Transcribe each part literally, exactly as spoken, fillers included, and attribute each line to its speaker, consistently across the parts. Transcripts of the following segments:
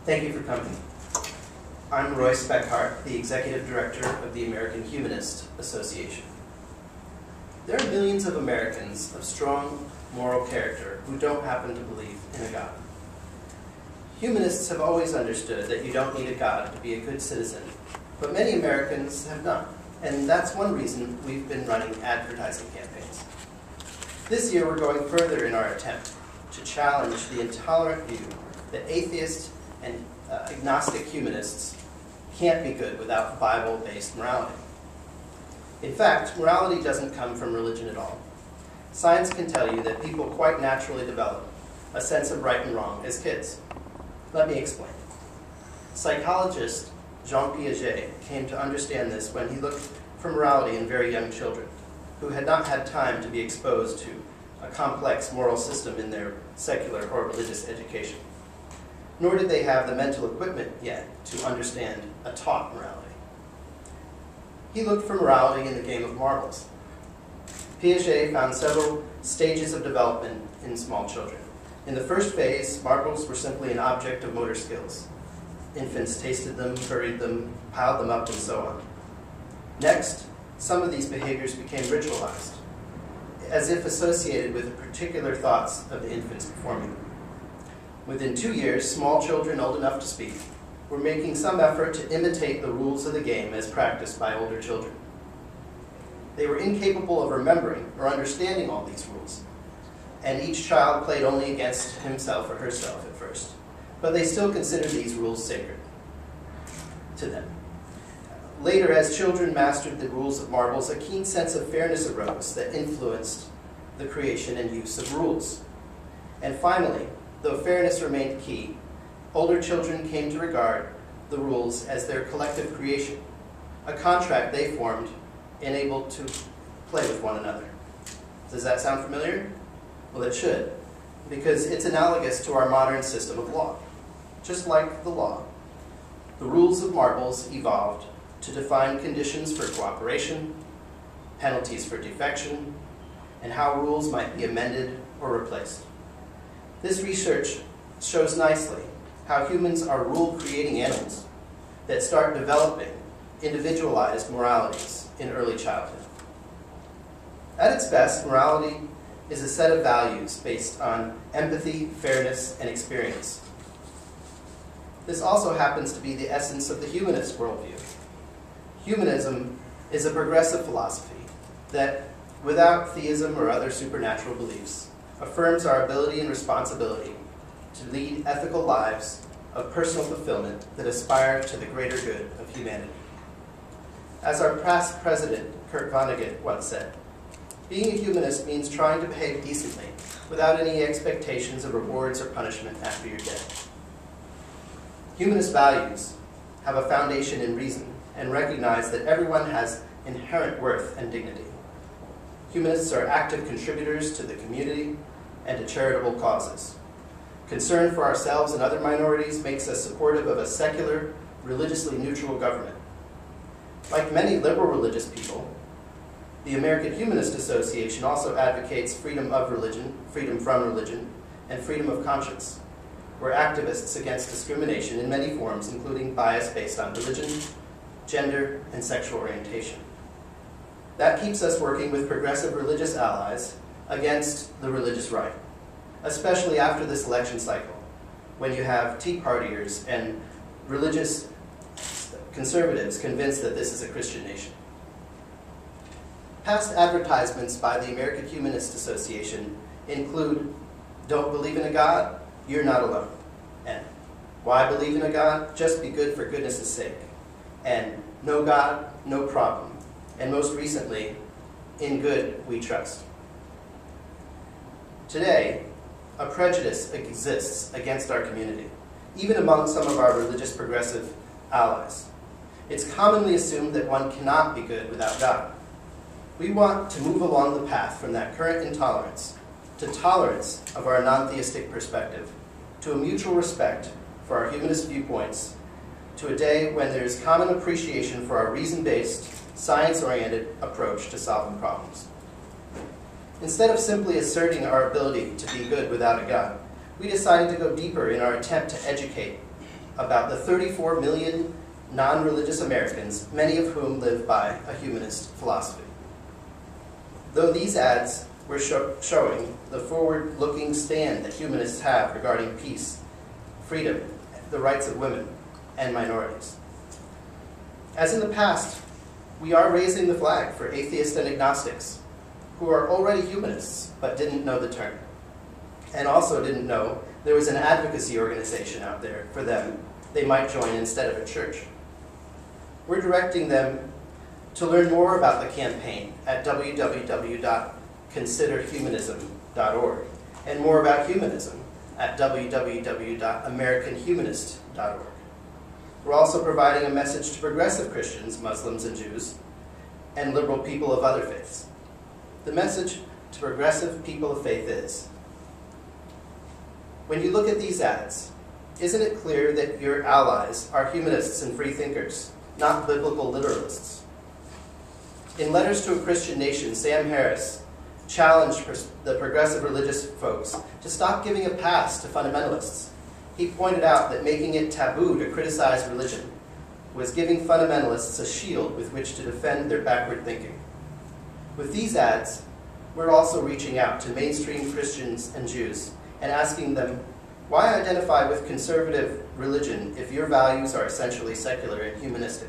Speaker 1: Thank you for coming. I'm Roy Speckhardt, the Executive Director of the American Humanist Association. There are millions of Americans of strong moral character who don't happen to believe in a God. Humanists have always understood that you don't need a God to be a good citizen, but many Americans have not, and that's one reason we've been running advertising campaigns. This year we're going further in our attempt to challenge the intolerant view that atheists and uh, agnostic humanists can't be good without Bible-based morality. In fact, morality doesn't come from religion at all. Science can tell you that people quite naturally develop a sense of right and wrong as kids. Let me explain. Psychologist Jean Piaget came to understand this when he looked for morality in very young children who had not had time to be exposed to a complex moral system in their secular or religious education. Nor did they have the mental equipment yet to understand a taught morality. He looked for morality in the game of marbles. Piaget found several stages of development in small children. In the first phase, marbles were simply an object of motor skills. Infants tasted them, buried them, piled them up, and so on. Next, some of these behaviors became ritualized, as if associated with the particular thoughts of the infants performing them. Within two years, small children old enough to speak were making some effort to imitate the rules of the game as practiced by older children. They were incapable of remembering or understanding all these rules, and each child played only against himself or herself at first, but they still considered these rules sacred to them. Later, as children mastered the rules of marbles, a keen sense of fairness arose that influenced the creation and use of rules. And finally, though fairness remained key, older children came to regard the rules as their collective creation, a contract they formed and able to play with one another. Does that sound familiar? Well, it should, because it's analogous to our modern system of law. Just like the law, the rules of marbles evolved to define conditions for cooperation, penalties for defection, and how rules might be amended or replaced. This research shows nicely how humans are rule-creating animals that start developing individualized moralities in early childhood. At its best, morality is a set of values based on empathy, fairness, and experience. This also happens to be the essence of the humanist worldview. Humanism is a progressive philosophy that, without theism or other supernatural beliefs, affirms our ability and responsibility to lead ethical lives of personal fulfillment that aspire to the greater good of humanity. As our past president, Kurt Vonnegut, once said, being a humanist means trying to behave decently without any expectations of rewards or punishment after you're dead. Humanist values have a foundation in reason and recognize that everyone has inherent worth and dignity. Humanists are active contributors to the community and to charitable causes. Concern for ourselves and other minorities makes us supportive of a secular, religiously neutral government. Like many liberal religious people, the American Humanist Association also advocates freedom of religion, freedom from religion, and freedom of conscience. We're activists against discrimination in many forms, including bias based on religion, gender, and sexual orientation. That keeps us working with progressive religious allies against the religious right, especially after this election cycle, when you have Tea Partiers and religious conservatives convinced that this is a Christian nation. Past advertisements by the American Humanist Association include, don't believe in a God, you're not alone. And why believe in a God? Just be good for goodness' sake. And no God, no problem. And most recently, in good we trust. Today, a prejudice exists against our community, even among some of our religious progressive allies. It's commonly assumed that one cannot be good without God. We want to move along the path from that current intolerance to tolerance of our non-theistic perspective, to a mutual respect for our humanist viewpoints, to a day when there is common appreciation for our reason-based, science-oriented approach to solving problems. Instead of simply asserting our ability to be good without a God, we decided to go deeper in our attempt to educate about the thirty-four million non-religious Americans, many of whom live by a humanist philosophy. Though these ads were show showing the forward-looking stand that humanists have regarding peace, freedom, the rights of women, and minorities. As in the past, we are raising the flag for atheists and agnostics who are already humanists but didn't know the term, and also didn't know there was an advocacy organization out there for them they might join instead of a church. We're directing them to learn more about the campaign at w w w dot consider humanism dot org and more about humanism at w w w dot american humanist dot org. We're also providing a message to progressive Christians, Muslims, and Jews, and liberal people of other faiths. The message to progressive people of faith is, when you look at these ads, isn't it clear that your allies are humanists and free thinkers, not biblical literalists? In Letters to a Christian Nation, Sam Harris challenged the progressive religious folks to stop giving a pass to fundamentalists. He pointed out that making it taboo to criticize religion was giving fundamentalists a shield with which to defend their backward thinking. With these ads, we're also reaching out to mainstream Christians and Jews and asking them, why identify with conservative religion if your values are essentially secular and humanistic?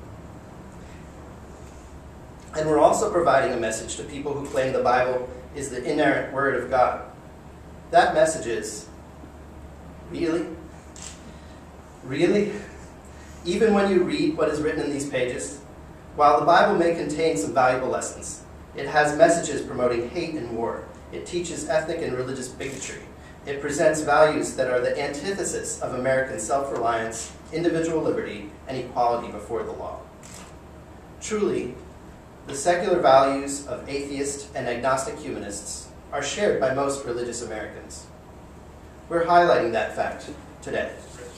Speaker 1: And we're also providing a message to people who claim the Bible is the inerrant word of God. That message is, really? Really? Even when you read what is written in these pages, while the Bible may contain some valuable lessons, it has messages promoting hate and war. It teaches ethnic and religious bigotry. It presents values that are the antithesis of American self-reliance, individual liberty, and equality before the law. Truly, the secular values of atheist and agnostic humanists are shared by most religious Americans. We're highlighting that fact today.